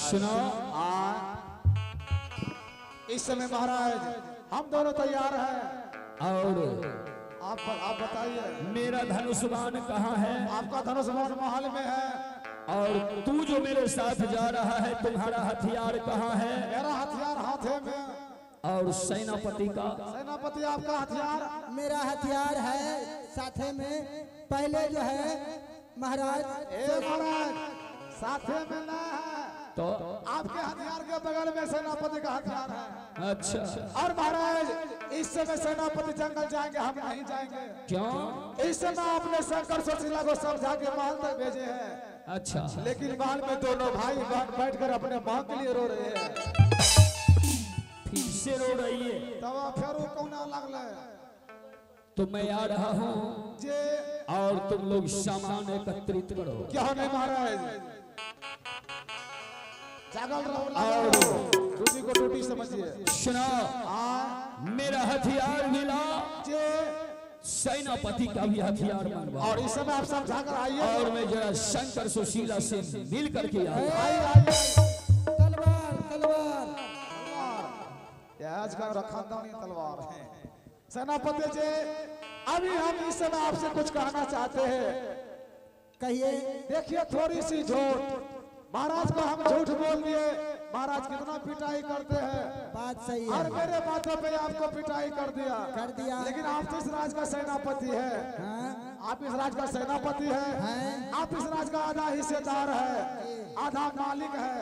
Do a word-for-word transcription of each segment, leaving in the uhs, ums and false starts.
सुनो इस समय महाराज हम दोनों तैयार हैं और आप आप बताइए मेरा धनुष्मान कहाँ है? आपका धनुष्मान महल में है और तू जो मेरे साथ जा रहा है तुम्हारा हथियार कहाँ है? मेरा हथियार हाथे में और सेनापति का? सेनापति आपका हथियार मेरा हथियार है साथे में। पहले जो है महाराज ए महाराज साथे में ना है तो आपके हथियार के बगल में सेनापति का हथियार है। अच्छा और महाराज इस समय सेनापति जंगल जाएंगे हम नहीं जाएंगे। क्यों? इस समय आपने शंकर सुशीला को समझा के महल तक भेजे हैं। अच्छा लेकिन महल में दोनों भाई बैठ कर अपने मां के लिए रो रहे हैं। फिर से रो रही है तब फिर कौना लगले तो मैं आ रहा हूँ जे और तुम लोग सामान एकत्रित करो। क्या नहीं महाराज जागल रहो और दूसरी को टूटी समझिए। सुनो मेरा हथियार मिला जे सेनापति का भी हथियार मंगवा और इस समय आप समझा कर आइए और मैं जरा शंकर सुशीला से मिल करके आया। आइए आइए तलवार तलवार आज का खानदानी तलवार है। सेनापति जी अभी हम इस समय आपसे कुछ कहना चाहते हैं। कहिए। देखिए थोड़ी सी झूठ महाराज को हम झूठ बोल दिए। महाराज कितना पिटाई करते हैं। बात सही है। और मेरे माथे पे आपको पिटाई कर दिया कर दिया। लेकिन आप इस राज का सेनापति है। हाँ? आप इस राज का सेनापति है, हैं? आप इस राज का आधा हिस्सेदार है, आधा मालिक है।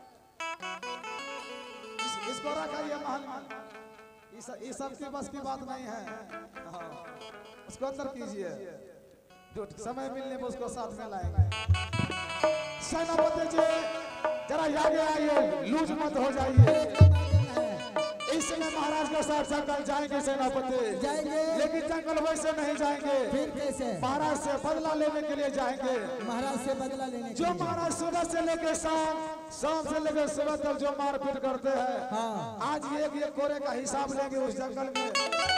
इस, इसको रखिए महल में। इस, इस सब की बस की बात नहीं है। हाँ, उसको अंदर कीजिए। जो समय मिलने में उसको साथ में लाएंगे। सेनापति जी जरा आगे आइए, लूज मत हो जाइए। इस समय महाराज के साथ जंगल जाएंगे सेनापति जाएंगे। लेकिन जंगल वैसे नहीं जाएंगे। फिर कैसे? महाराज से बदला लेने के लिए जाएंगे। महाराज से बदला लेने के जो लिए। महाराज सुबह से लेके शाम शाम से लेके सुबह तक जो मारपीट करते हैं हाँ। आज एक एक कोरे का हिसाब लेंगे उस जंगल में।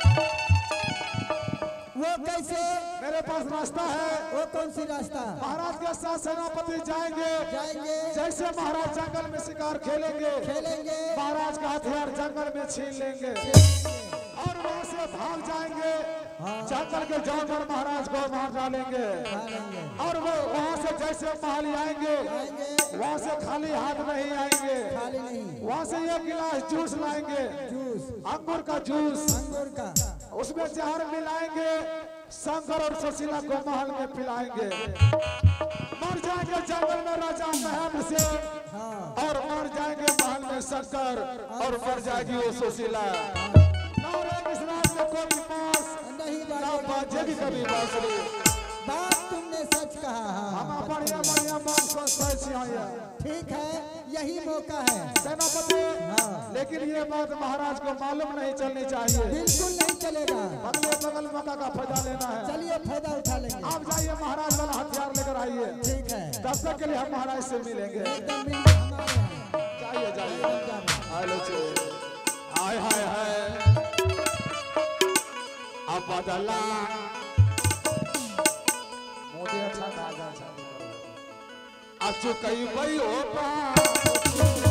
वो कैसे? मेरे पास रास्ता है। वो कौन सी रास्ता? महाराज के साथ सेनापति जाएंगे। जाएंगे। जैसे महाराज जंगल में शिकार खेलेंगे खेलेंगे। महाराज का हथियार जंगल में छीन लेंगे और वहां से भाग जाएंगे। हाँ। जंगल के जानवर महाराज को मार डालेंगे मारेंगे। और वो वहां से जैसे महल आएंगे आएंगे। वहां से खाली हाथ नहीं आएंगे। खाली नहीं। वहां से एक गिलास जूस लाएंगे, जूस अंगूर का जूस। अंगूर का। उसमें जहर मिलाएंगे, शंकर और सुशीला को महल में पिलाएंगे। मर जाएंगे जंगल में राजा महल से हाँ। और मर जाएंगे महल में शंकर और मर जाएगी वो सुशीला। इस रात में कोई पास नहीं ना बाजेगा। बाजेगी कभी बांसुरी। बात तुमने सच कहा। हम हाँ। बढ़िया बढ़िया बात को सच आया। ठीक है यही मौका है सेनापति हाँ। लेकिन ये बात महाराज को मालूम नहीं चलनी चाहिए। बिल्कुल नहीं चलेगा। बगले बगल मौका का फायदा लेना है। चलिए फायदा उठा लेंगे। आप जाइए महाराज वाला हथियार लेकर आइए। ठीक है। तब तक के लिए हम महाराज से मिलेंगे। एकदम मिलने हमारे यहाँ। जाइए जाइए। एकदम जाना। हेलो जी। हाय हाय हाय अब बदला मोदी अच्छा कहा जा शादी करो। अब चुकई वही होगा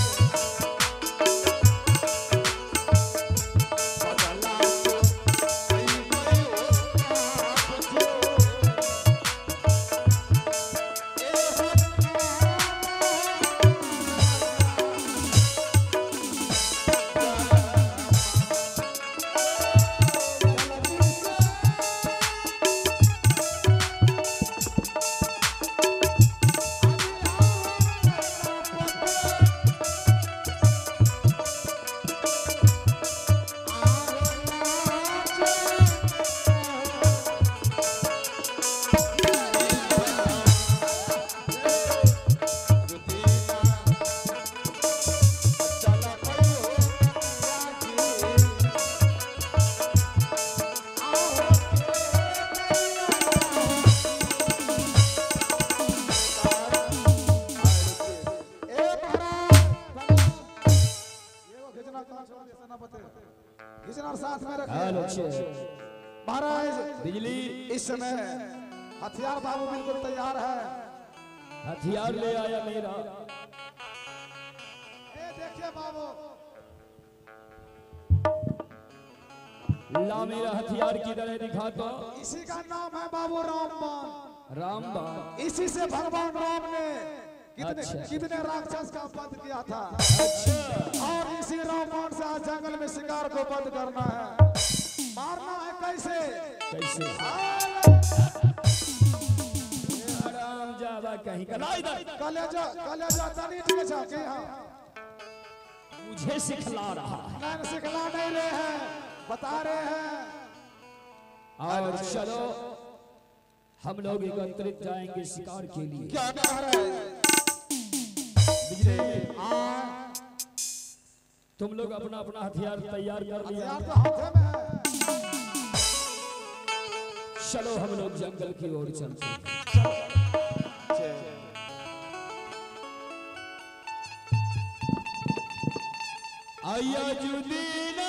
महाराज बिजली इस समय हथियार बाबू बिल्कुल तैयार है। हथियार ले आया मेरा देखिए बाबू, ला मेरा हथियार किधर है दिखा तो। इसी का नाम है बाबू रामबाण। रामबाण। इसी से भगवान राम ने कितने अच्छा। कितने राक्षस का वध किया था। अच्छा। और इसी रामबाण से आज जंगल में शिकार को वध करना है, मारना है कैसे कैसे राम जावा कहीं का ला इधर। कलेजा कलेजा तनी ठीक है के हां मुझे सिखला रहा है। नहीं सिखला नहीं रहे हैं, बता रहे हैं। और चलो हम लोग एकत्रित जाएंगे शिकार के लिए। क्या कह रहे हैं? तुम लोग अपना अपना हथियार तैयार कर लिया। हथियार तो हाथ में है। चलो हम लोग जंगल की ओर चलते हैं। आया जुदीना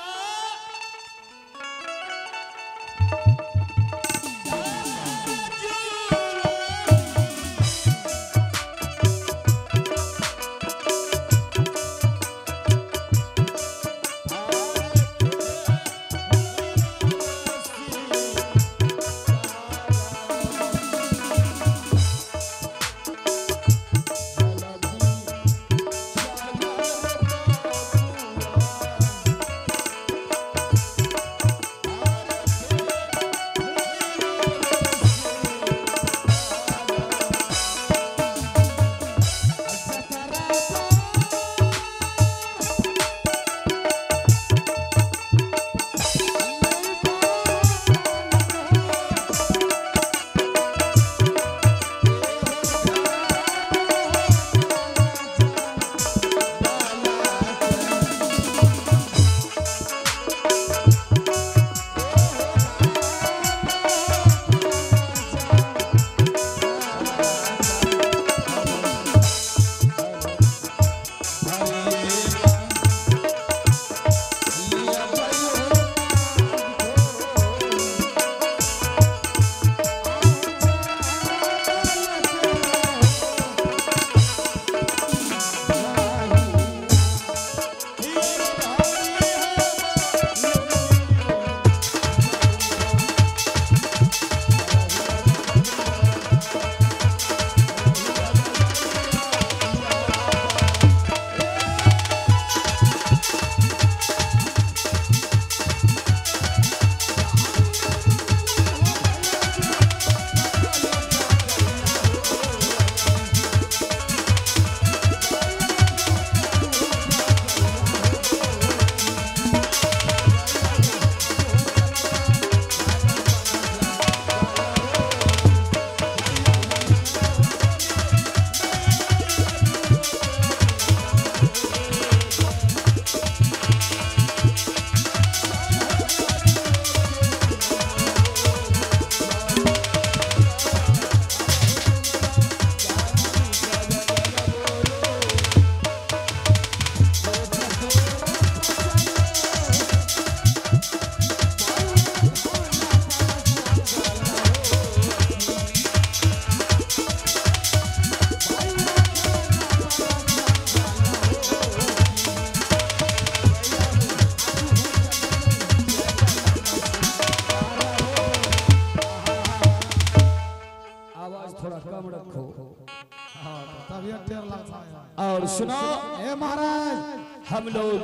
और सुनो ए महाराज, हम लोग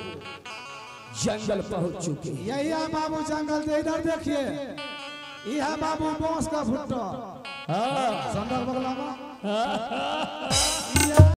जंगल पहुंच चुके हैं। यही है बाबू जंगल से, इधर देखिए, ये है बाबू बांस का भुट्टा। हाँ संदर्भ बगला में।